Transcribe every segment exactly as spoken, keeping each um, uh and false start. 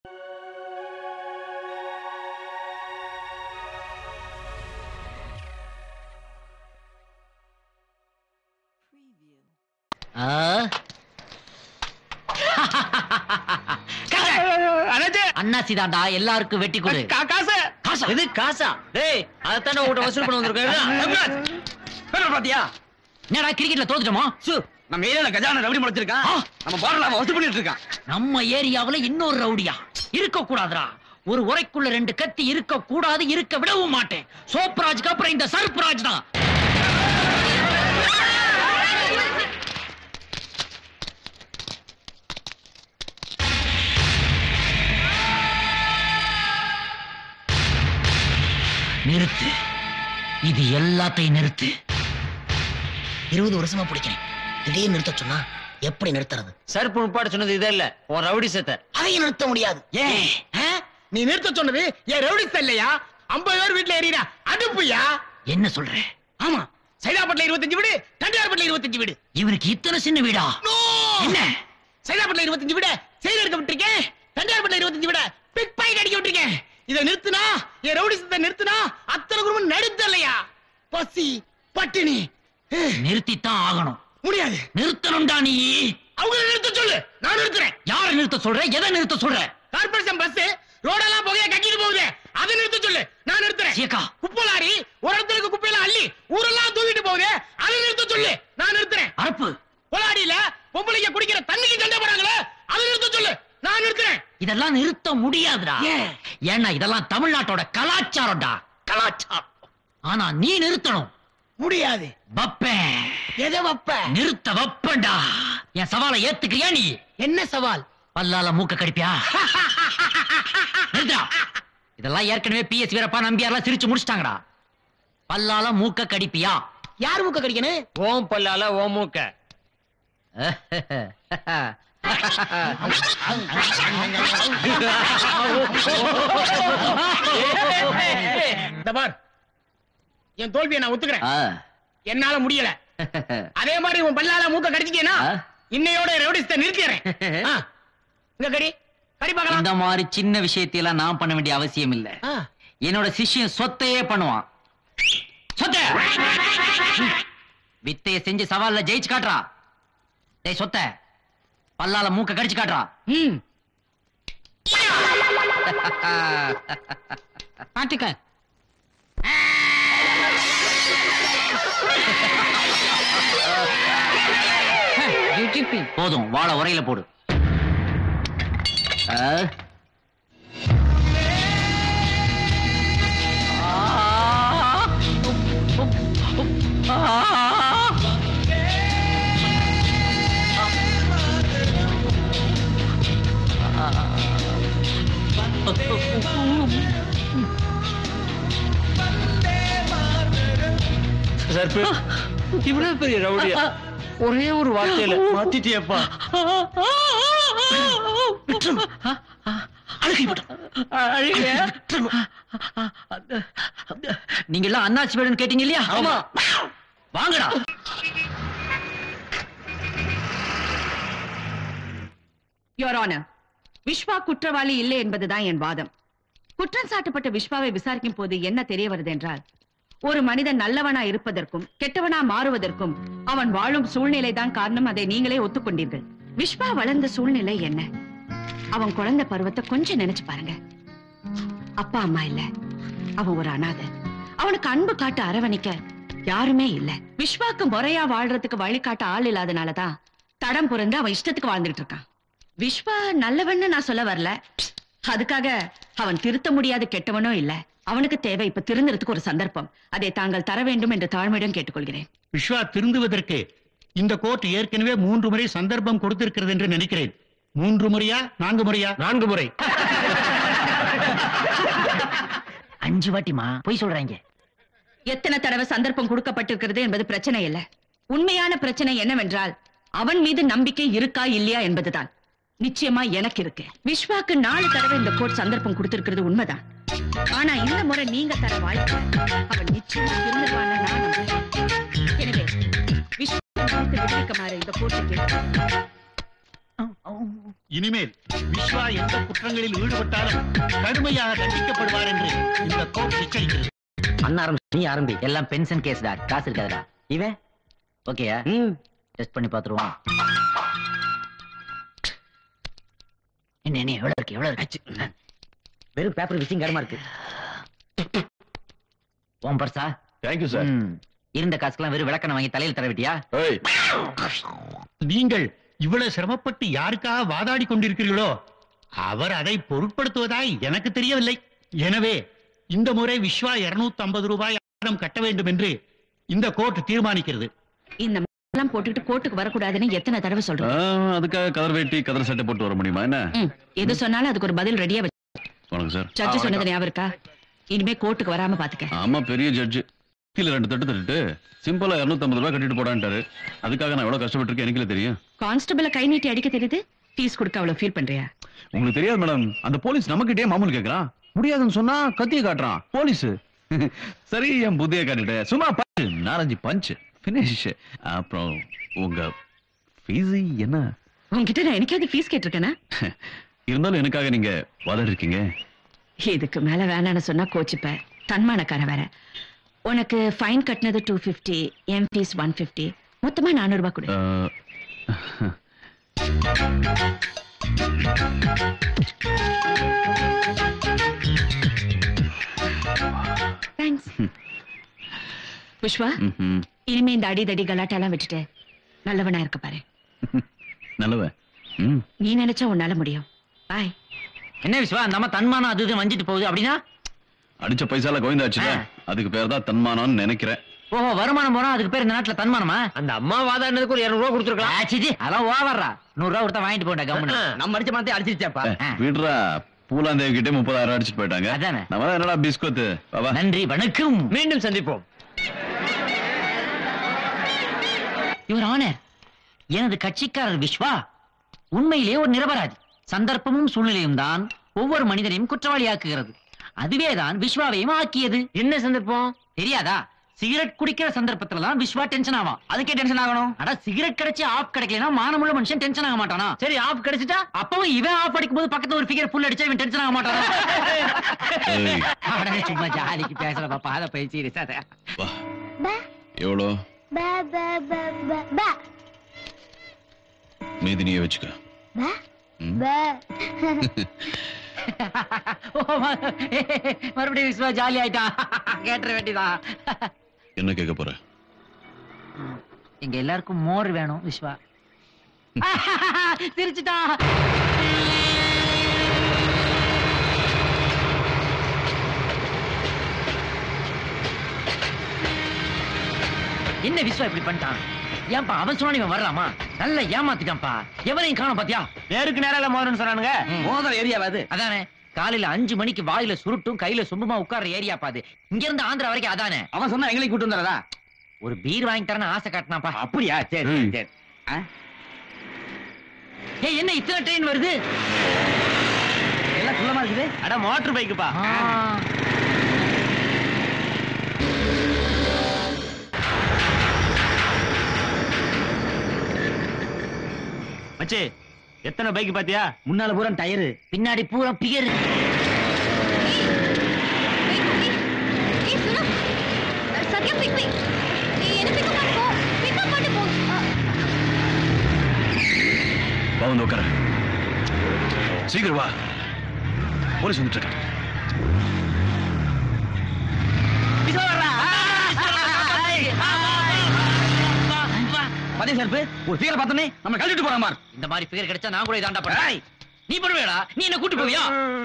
அண்ணாசிதாண்டா எல்லாருக்கும் வெட்டி கொடு. காசு காசா? இது காசா? டேய் அதத்தானே உன்கிட்ட வசூல் பண்ண வந்திருக்கேன். பாத்தியா என்னடா கிரிக்கெட்ல தோத்துட்டோமா? நம்ம ஏரியால கஜான ரவுடி முளைச்சிருக்கான். நம்ம பார்ல வசூல் பண்ணிட்டு இருக்கான். நம்ம ஏரியாவுல இன்னொரு ரவுடியா? இருக்க கூடாதுடா. ஒரு உரைக்குள்ள ரெண்டு கத்தி இருக்க கூடாது, இருக்க விடவும் மாட்டேன். சோப்ராஜ்க்கு அப்புறம் இந்த சர்ப்ராஜ் தான். நிறுத்து, இது எல்லாத்தையும் நிறுத்து. இருபது வருஷமா பிடிக்கிறேன், திடீர்னு நிறுத்த சொன்னா எப்படி நிறுத்துறது? சார் புண்பாடு சொன்னது இதே இல்ல, ஒரு ரவுடி சேத்த. அதையும் நிறுத்த முடியாது. ஏன் நீ நிறுத்த சொன்னது ஏன் ரவுடி இல்லையா? ஐம்பது பேர் வீட்டுல ஏறினா அடுப்புயா? என்ன சொல்ற? ஆமா, சைதாப்பட்டில இருபத்தஞ்சு வீடு, தண்டியார்பட்டில இருபத்தஞ்சு வீடு. இவனுக்கு இத்தனை சின்ன வீடா? என்ன சைதாப்பட்டில இருபத்தஞ்சு வீட செயல் எடுக்க விட்டுருக்கேன், தண்டியார்பட்டில இருபத்தஞ்சு வீட பிக் பாக்கெட் அடிக்க விட்டுருக்கேன். இதை நிறுத்தினா என் ரவுடி சத்தை நிறுத்தினா அத்தனை குடும்பம் நடுத்தலையா? பசி பட்டினி நிறுத்தித்தான் ஆகணும். முடியாது. நிறுத்தணும்டா நீ. அவங்க நிறுத்த சொல்லு, நான் நிறுத்துறேன். யாரை நிறுத்த சொல்ற? எதை நிறுத்த சொல்ற? கார்பரேஷன் பஸ் ரோடெல்லாம் புகைய கட்டிட்டு போகுது, அதை நிறுத்த சொல்லு, நான் நிறுத்துறேன். குப்பை லாரி ஒரு இடத்துல குப்பையெல்லாம் அள்ளி ஊரெல்லாம் தூக்கிட்டு போகுது, அதை நிறுத்த சொல்லு, நான் நிறுத்துறேன். அரப்பு பொலாடியில பொம்பளைங்க குடிக்கிற தண்ணிக்கு சண்டை போறாங்களே, அதை நிறுத்த சொல்லு, நான் நிறுத்துறேன். இதெல்லாம் நிறுத்த முடியாதுடா. ஏன்னா இதெல்லாம் தமிழ்நாட்டோட கலாச்சாரம்டா, கலாச்சாரம். ஆனா நீ நிறுத்தணும். முடியாது. வப்பேன். எதை வப்ப? நிறுத்த வப்பேன்டா. என் சவாலை ஏத்துக்கிறியா நீ? என்ன சவால்? பல்லால மூக்க கடிப்பியா? இதெல்லாம் ஏற்கனவே பிஎஸ் வீரப்பா நம்பியார்லாம் சிரிச்சு முடிச்சிட்டாங்கடா. பல்லால மூக்க கடிப்பியா? யார் மூக்க கடிக்கணும்? ஓம் பல்லால ஓ மூக்க. என் தோல்வியை நான் ஒத்துக்கிறேன், என்னால முடியல. அதே மாதிரி உன் பல்லால மூக்க கடிச்சிட்டேனா இன்னையோட ரவுடிஸ்ட நிறுத்திடுறேன். இங்க கடி கடி பார்க்கலாம். இந்த மாதிரி சின்ன விஷயத்தையெல்லாம் நான் பண்ண வேண்டிய அவசியம் இல்ல. என்னோட சிஷ்யன் சொத்தையே பண்ணுவான். சொத்த வித்தைய செஞ்சு சவால்ல ஜெயிச்சு காட்டுறா. டேய் சொத்த, பல்லால மூக்க கடிச்சு காட்டுறா. பாத்துக்க. போதும், வாழ உரையில போடு. இவ்வளவு பெரிய ரவுடியா ஒரே ஒரு வார்த்தையில மாத்திட்டியப்பா. நீங்க எல்லாம் அண்ணாச்சி வீடுன்னு கேட்டீங்க இல்லையா? ஆமா, வாங்கடா. யுவர் ஆனர், விஸ்வா குற்றவாளி இல்லை என்பதுதான் என் வாதம். குற்றம் சாட்டப்பட்ட விஸ்வாவை விசாரிக்கும் போது என்ன தெரிய வருது என்றால், ஒரு மனிதன் நல்லவனா இருப்பதற்கும் கெட்டவனா மாறுவதற்கும் அவன் வாழும் சூழ்நிலை தான் காரணம். அதை நீங்களே ஒத்துக்கொண்டீர்கள். விஸ்வா வளர்ந்த சூழ்நிலை என்ன? அவன் குழந்தை பருவத்தை கொஞ்சம் நினைச்சு பாருங்க. அப்பா அம்மா இல்ல, அவன் ஒரு அனாதை. அவனுக்கு அன்பு காட்ட அரவணைக்க யாருமே இல்ல. விஸ்வாக்கு முறையா வாழ்றதுக்கு வழிகாட்ட ஆள் இல்லாதனாலதான் தடம் புரண்டு அவன் இஷ்டத்துக்கு வாழ்ந்துட்டு இருக்கான். விஸ்வா நல்லவன்னு நான் சொல்ல வரல. அதுக்காக அவன் திருத்த முடியாத கெட்டவனோ இல்ல. அவனுக்கு தேவை இப்ப திருந்துறதுக்கு ஒரு சந்தர்ப்பம். அதை தாங்கள் தர வேண்டும் என்று தாழ்மையிடம் கேட்டுக்கொள்கிறேன். விஸ்வா திருந்துவதற்கு இந்த கோர்ட் ஏற்கனவே மூன்று முறை சந்தர்ப்பம் கொடுத்திருக்கிறது என்று நினைக்கிறேன். மூன்று முறையா நான்கு முறையா? நான்கு முறை. அஞ்சு வாட்டிமா போய் சொல்றாங்க. எத்தனை தடவை சந்தர்ப்பம் கொடுக்கப்பட்டிருக்கிறது என்பது பிரச்சனை இல்ல. உண்மையான பிரச்சனை என்னவென்றால் அவன் மீது நம்பிக்கை இருக்கா இல்லையா என்பதுதான். நிச்சயமா எனக்கு இருக்கு. விஸ்வாக்கு நாலு தடவை இந்த கோர்ட் சந்தர்ப்பம் கொடுத்திருக்கிறது உண்மைதான். ஆனா இந்த முறை நீங்க தர வாய்ப்பு அவன் நிச்சயமா திருந்துவான்னு நான் நம்புறேன். எனவே விஸ்வாவை விடுவிக்குமாறு இந்த கோர்ட்டுக்கு இனிமேல் விஸ்வா எந்த குற்றங்களில் ஈடுபட்டாலும் கடுமையாக தண்டிக்கப்படுவார் என்று இந்த கோர்ட் எச்சரிக்கிறது. அண்ணா ஆரம்பி நீ ஆரம்பி எல்லாம் பென்ஷன் கேஸ்டா, காசு இருக்காதுடா. இவன் ஓகேயா? டெஸ்ட் பண்ணி பாத்துருவோம். என்ன என்ன எவ்வளவு இருக்கு எவ்வளவு இருக்கு? வெறும் பேப்பர் விசிங் கடமா இருக்கு. ஓம் பர்சா. Thank you sir. இருந்த காசுக்கெல்லாம் வெறும் விளக்கணை வாங்கி தலையில் தர விட்டியா? நீங்கள் இவ்வளவு சிரமப்பட்டு யாருக்காக வாதாடி கொண்டிருக்கிறீர்களோ அவர் அதை பொருட்படுத்துவதாய் எனக்கு தெரியவில்லை. எனவே இந்த முறை விஸ்வா இருநூத்தி ஐம்பது ரூபாய் கட்ட வேண்டும் என்று இந்த கோர்ட் தீர்மானிக்கிறது. இந்த எல்லாம் போட்டுட்டு கோர்ட்டுக்கு வரக்கூடாதுன்னு எத்தனை தடவை சொல்றேன். அதுக்காக கதர் வேட்டி கதர் சட்டை போட்டு வர முடியுமா என்ன? எது சொன்னாலும் அதுக்கு ஒரு பதில் ரெடியா வச்சு. வணக்கம் சார். ஜட்ஜ் சொன்னது ஞாபகம் இருக்கா? இனிமே கோர்ட்டுக்கு வராம பாத்துக்க. ஆமா, பெரிய ஜட்ஜ் கீழே ரெண்டு தட்டு தட்டுட்டு சிம்பிளா இருநூத்தி ஐம்பது ரூபாய் கட்டிட்டு போடான்ட்டாரு. அதுக்காக நான் எவ்வளவு கஷ்டப்பட்டு இருக்கேன் எனக்கு தெரியும். கான்ஸ்டபிள கை நீட்டி அடிக்க தெரியுது, ஃபீஸ் கொடுக்க அவ்வளவு ஃபீல் பண்றியா? உங்களுக்கு தெரியாது மேடம், அந்த போலீஸ் நமக்கிட்டே மாமூல் கேட்கறான். முடியாதுன்னு சொன்னா கத்திய காட்டுறான் போலீஸ். சரி, என் புத்திய காட்டிட்டேன். சும்மா பஞ்சு நாலஞ்சு பஞ்சு பினிஷ். அப்புறம் உங்க ஃபீஸ் என்ன? உங்ககிட்ட நான் எனக்காவது ஃபீஸ் கேட்டிருக்கேனா? இருந்தாலும் எனக்காக நீங்க வாதாடி இருக்கீங்க. இதுக்கு மேல வேணான்னு சொன்னா கோச்சுப்ப. தன்மானக்கார வேற. உனக்கு ஃபைன் கட்டினது டூ பிப்டி, எம் ஃபீஸ் ஒன் பிப்டி, மொத்தமா நானூறு ரூபாய் கொடு. தேங்க்ஸ். புஷ்பா, இனிமே இந்த அடி தடி கலாட்டெல்லாம் விட்டுட்டு நல்லவனா இருக்க பாரு. நல்லவன் நீ நினைச்சா உன்னால முடியும். பாய். என்ன விஸ்வா, நம்ம தன்மானம் அது இது வஞ்சிட்டு போகுது அப்படின்னா? அடிச்ச பைசால கோவிந்தாச்சுல, அதுக்கு பேர் தான் தன்மானம்னு நினைக்கிறேன். ஓஹோ, வருமானம் போனா அதுக்கு பேர் இந்த நாட்டுல தன்மானமா? அந்த அம்மா வாதாடுனதுக்கு ஒரு இருநூறு ரூபா கொடுத்துருக்கலாம். ஆச்சிஜி, அதெல்லாம் ஓவர்றா. நூறு ரூபா கொடுத்தா வாங்கிட்டு போண்டா கம்மனு. நம்ம அடிச்ச பணத்தை அடிச்சிருச்சாப்பா. வீடுறா, பூலாந்தேவி கிட்டே முப்பதாயிரம் அடிச்சுட்டு போயிட்டாங்க. அதானே. நம்ம என்னடா பிஸ்கோத்து. நன்றி, வணக்கம். மீண்டும் சந்திப்போம். யுவர் ஆனர், எனது கட்சிக்காரர் விஸ்வா உண்மையிலே ஒரு நிரபராதி. சந்தர்ப்பமும் சூழ்நிலையும் தான் ஒவ்வொரு மனிதனையும் குற்றவாளியாக்குகிறது. அதுவேதான் விஸ்வாவையும் ஆக்கியது. என்ன சந்தர்ப்பம் தெரியாதா? சிகரெட் குடிக்கிற சந்தர்ப்பத்துல தான் விஸ்வா டென்ஷன் ஆவான். அதுக்கே டென்ஷன் ஆகணும்? அட, சிகரெட் கிடைச்சி ஆஃப் கிடைக்கலனா மானமுள்ள மனுஷன் டென்ஷன் ஆக மாட்டானா? சரி, ஆஃப் கிடைச்சிட்டா அப்பவும் இவன் ஆஃப் அடிக்கும் போது பக்கத்துல ஒரு ஃபிகர் ஃபுல் அடிச்சா இவன் டென்ஷன் ஆக மாட்டானா? அட, சும்மா ஜாலிக்கு பேசல பாப்பா, அத போய் சீரியஸா. எவ்வளோ? பா பா பா பா பா. மீதி நீயே வச்சுக்க. பா பா. மறுபடியும் விஸ்வா ஜாலி ஆயிட்டான். கேட்டுற வேண்டியதான். என்ன கேட்க போற? எங்க எல்லாருக்கும் மோர் வேணும் விஸ்வா. சிரிச்சுட்டான். என்ன விஸ்வா இப்படி பண்ணிட்டான்? ஏன்பா அவன் சொன்னா இவன் வர்றாமா? நல்ல ஏமாத்திட்டான்ப்பா. எவனையும் காணோம் பாத்தியா? நேருக்கு நேரால மோதல்னு சொன்னானுங்க. மோதல் ஏரியாவாது அதானே. காலையில அஞ்சு மணிக்கு வாயில சுருட்டும் கையில சொம்புமா உட்கார்ற ஏரியா பாது. இங்க இருந்து ஆந்திரா வரைக்கும் அதானே. அவன் சொன்னா எங்களை கூட்டு வந்தாரதா? ஒரு பீர் வாங்கி தரேன்னு ஆசை காட்டினாப்பா. அப்படியா? சரி சரி. ஏய், என்ன இத்தனை ட்ரெயின் வருது? எல்லாம் குள்ளமா இருக்குது. அட, மோட்டர் பைக்குப்பா. மச்சி, எத்தனை பைக் பாத்தியா? முன்னால பூரா டயரு, பின்னாடி பூரா பியர். வந்து உட்கார. சீக்கிரம் வா, போலீஸ் வந்துட்டு இருக்காங்க. ஒரு ஃபிகர் பார்த்தனே நம்ம கழட்டிட்டு போற மாதிரி. இந்த மாதிரி ஃபிகர் கிடைச்சா நான் கூட இதாண்டா பண்றேன். நீ பண்ணுவேடா? நீ என்ன கூட்டி போவியா?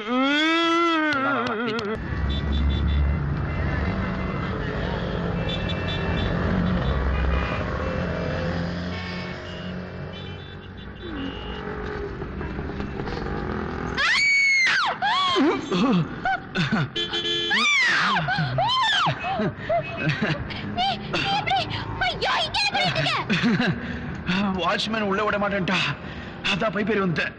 வாட்ச்மேன் உள்ள விட மாட்டேன்டா. அதான் பை பேர் வந்து.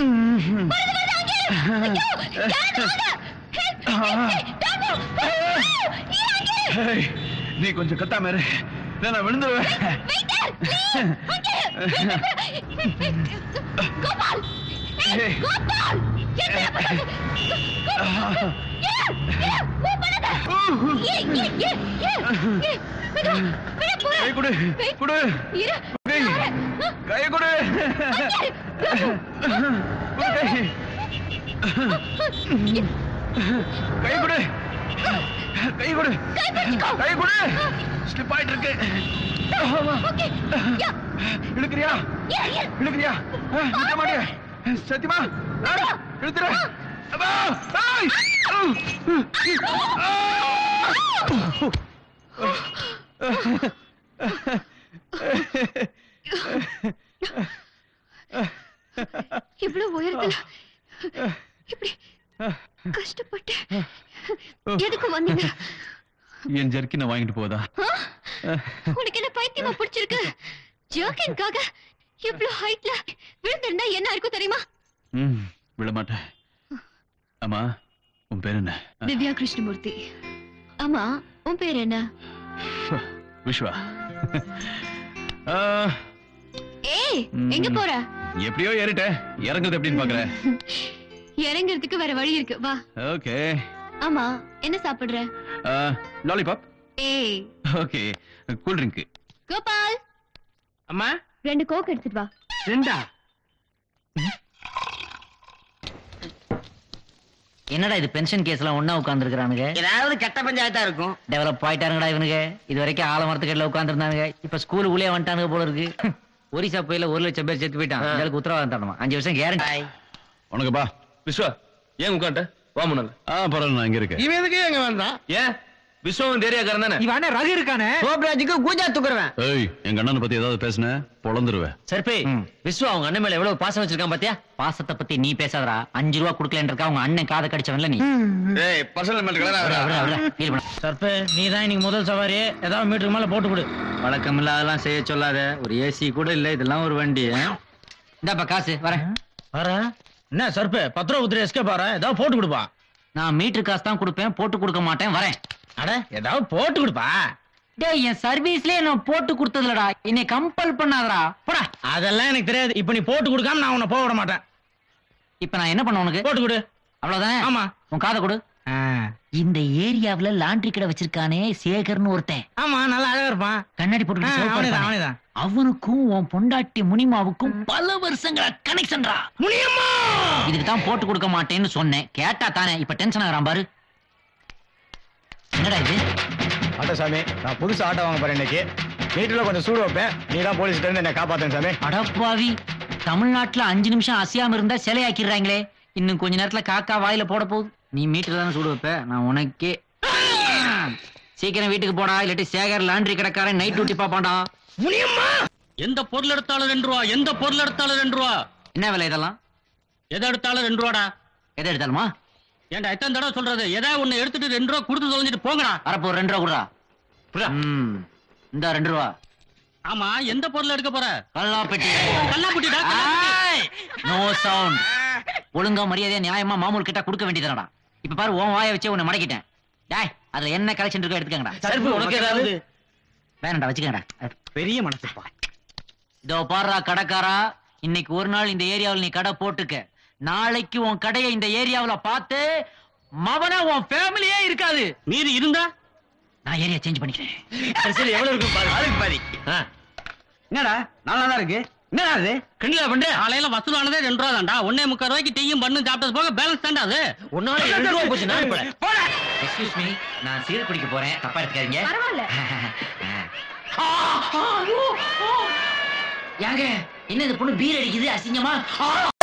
நீ கொஞ்சம் கத்தாம இரு, நான் விழுந்துருவேன். கோபால் என்ன பண்றது கோபால் ஏ ஏ மூவ் பண்ணாத ஏ ஏ ஏ ஏ விடு விடு போற கை கொடு கொடு இரு கை கொடு கை கொடு கை கொடு கை கொடு ஸ்லிப் ஆயிட்டு இருக்கு ஓகே யா இழுக்கிறியா இழுக்கிறியா நிக்க மாட்டியா சத்தியமா இழுத்துற இவ்வளவு உயரத்துல இப்படி கஷ்டப்பட்டு எதுக்கு வந்தீங்க? என் ஜர்க்கினை வாங்கிட்டு போதா? உனக்கு என்ன பைத்தியமா பிடிச்சிருக்கு? ஜர்க்கின்காக இவ்வளவு ஹைட்ல விழுந்திருந்தா என்ன இருக்கும் தெரியுமா? ம் விழ மாட்டேன். அம்மா உன் பேர் என்ன? திவ்யா கிருஷ்ணமூர்த்தி. ஆமா உன் பேர் என்ன? விஸ்வா. ஏய் எங்க போற? எப்படியோ ஏறிட்டேன். இறங்குறது எப்படின்னு பாக்குறேன். இறங்குறதுக்கு வேற வழி இருக்கு வா. ஓகே. ஆமா என்ன சாப்பிடுற? லாலிபாப். ஏய் ஓகே. Cool drink. கோபால் அம்மா ரெண்டு கோக் எடுத்துட்டு வா. ரெண்டா? என்னடா இது பென்ஷன் கேஸ்லாம் ஒண்ணா உட்கார்ந்துருக்கானுங்க. ஏதாவது கெட்ட பஞ்சாயத்தா இருக்கும். டெவலப் ஆயிட்டானுங்கடா இவனுங்க. இது வரைக்கும் ஆலமரத்துக்கடியில உட்கார்ந்துருந்தானுங்க. இப்ப ஸ்கூலுக்குள்ளே வந்துட்டானுங்க போல இருக்கு. ஒரிசா புயல ஒரு லட்சம் பேர் செத்து போயிட்டான். இதற்கு உத்தரவாதம் தரணுமா? அஞ்சு வருஷம் கேரண்டி. உனக்குப்பா விஸ்வா ஏன் உட்காண்ட வா முன்னால. ஆ பரவாயில்ல நான் இங்க இருக்கேன். இவன் எதுக்கு எங்க வந்தான்? ஏன் விஸ்வாவும் தேரியாக்காரன் தானே? இவன் ரகு இருக்கானே சோப்ராஜுக்கு கூஜா துக்குறவன். ஏய் எங்க அண்ணனை பத்தி ஏதாவது பேசுன பொளந்துருவேன். சர்பே விஸ்வா அவங்க அண்ணன் மேல எவ்வளவு பாசம் வச்சிருக்கான் பாத்தியா? பாசத்தை பத்தி நீ பேசாதடா. அஞ்சு ரூபா குடுக்கலன்னு இருக்கா அவங்க அண்ணன் காதை கடிச்சவன்ல நீ. ஏய் பர்சனல் மேட்டர் கலரா. சர்பே நீ தான் இன்னைக்கு முதல் சவாரி. ஏதாவது மீட்டருக்கு மேல போட்டு கொடு. வழக்கம் இல்லாதெல்லாம் செய்ய சொல்லாத. ஒரு ஏசி கூட இல்ல. இதெல்லாம் ஒரு வண்டி. இந்தாப்பா காசு வரேன். வர என்ன சர்பே பத்து ரூபா குத்துரு எஸ்கே பாரு ஏதாவது போட்டு கொடுப்பா. நான் மீட்டர் காசு தான் கொடுப்பேன். போட்டு கொடுக்க மாட்டேன். வரேன். அட ஏதாவது போட்டு கொடுப்பா. டேய் என் சர்வீஸ்லயே நான் போட்டு கொடுத்ததுலடா. என்னை கம்பல் பண்ணாதடா. போடா. அதெல்லாம் எனக்கு தெரியாது. இப்ப நீ போட்டு கொடுக்காம நான் உன்னை போக விட மாட்டேன். இப்ப நான் என்ன பண்ண உனக்கு? போட்டு கொடு. அவ்வளவுதானே? ஆமா. உன் காதை கொடு. இந்த ஏரியாவுல லாண்டரி கடை வச்சிருக்கானே சேகர்னு ஒருத்தன். ஆமா நல்லா அழகா இருப்பான். கண்ணாடி போட்டு அவனேதான் அவனேதான். அவனுக்கும் உன் பொண்டாட்டி முனிமாவுக்கும் பல வருஷங்களா கனெக்ஷன்டா. முனியம்மா இதுக்கு தான் போட்டு கொடுக்க மாட்டேன்னு சொன்னேன். கேட்டா தானே இப்ப டென்ஷன் ஆகுறான் பாரு. என்னடா இது? ஆட்டோ சாமி நான் புதுசு ஆட்டோ வாங்க போறேன் இன்னைக்கு. வீட்டுல கொஞ்சம் சூடு வைப்பேன். நீ தான் போலீஸ் இருந்து என்ன காப்பாத்தேன் சாமி. அடப்பாவி தமிழ்நாட்டுல அஞ்சு நிமிஷம் அசையாம இருந்தா சிலையாக்கிடுறாங்களே. இன்னும் கொஞ்ச நேரத்துல காக்கா வாயில போட போகுது. நீ மீட்டர் தானே சூடு வைப்ப. நான் உனக்கே சீக்கிரம் வீட்டுக்கு போடா. இல்லாட்டி சேகர் லாண்டரி கடைக்காரன் நைட் டியூட்டி பாப்பான்டா. முனியம்மா எந்த பொருள் எடுத்தாலும் ரெண்டு ரூபா. எந்த பொருள் எடுத்தாலும் ரெண்டு ரூபா. என்ன விலை இதெல்லாம்? எதை எடுத்தாலும் ரெண்டு ரூபாடா. எதை எடுத்தாலுமா? ஏன்டா எத்தனை தடவை சொல்றது? ஏதாவது ஒண்ணு எடுத்துட்டு ரெண்டு ரூபா கொடுத்து தொலைஞ்சிட்டு போங்கடா. வரப்போ ரெண்டு ரூபா கொடுறா. இந்த ரெண்டு ரூபா. ஆமா எந்த பொருள் எடுக்க போற? கல்லாப்பெட்டி. கல்லாப்பெட்டிடா. No sound. ஒழுங்கா மரியாதையா நியாயமா மாமூல் கிட்ட கொடுக்க வேண்டியதுடா. இப்ப பாரு உன் வாயை வச்சு உன்னை மடக்கிட்டேன். டேய் அதுல என்ன கலெக்ஷன் இருக்கோ எடுத்துக்கங்கடா. சர்பு உனக்கு ஏதாவது வேணாம்டா வச்சுக்கங்கடா. பெரிய மனசுப்பா. இதோ பாருடா கடைக்காரா. இன்னைக்கு ஒரு நாள் இந்த ஏரியாவில் நீ கடை போட்டுக்க. நாளைக்கு உன் கடையை இந்த ஏரியாவுல பார்த்து மவனா உன் ஃபேமிலியே இருக்காது. மீறி இருந்தா நான் ஏரியா சேஞ்ச் பண்ணிக்கிறேன். சரி எவ்வளவு இருக்கும் பாரு. அதுக்கு பாதி. என்னடா நல்லா தான் இருக்கு. என்னடா அது கிண்டலா பண்ற? காலையில வசூலானதே ரெண்டு ரூபா தான்டா. ஒன்னே முக்கால் ரூபாய்க்கு டீயும் பண்ணு சாப்பிட்டது போக பேலன்ஸ் தான்டா அது. ஒன்னால ரெண்டு ரூபா போச்சு. நான் போட எக்ஸ்கியூஸ் மீ நான் சீர் குடிக்க போறேன். தப்பா எடுத்துக்காதீங்க. பரவாயில்ல. ஏங்க என்ன இந்த பொண்ணு பீர் அடிக்குது அசிங்கமா?